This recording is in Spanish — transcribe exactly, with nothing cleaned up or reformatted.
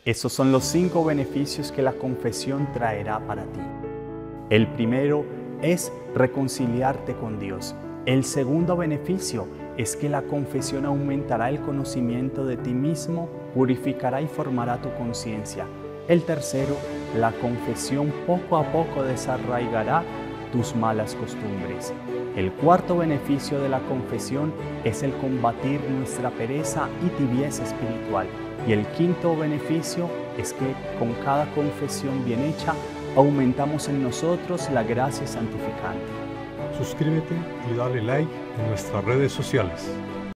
Esos son los cinco beneficios que la confesión traerá para ti. El primero es reconciliarte con Dios. El segundo beneficio es que la confesión aumentará el conocimiento de ti mismo, purificará y formará tu conciencia. El tercero, la confesión poco a poco desarraigará tus malas costumbres. El cuarto beneficio de la confesión es el combatir nuestra pereza y tibieza espiritual. Y el quinto beneficio es que con cada confesión bien hecha aumentamos en nosotros la gracia santificante. Suscríbete y dale like en nuestras redes sociales.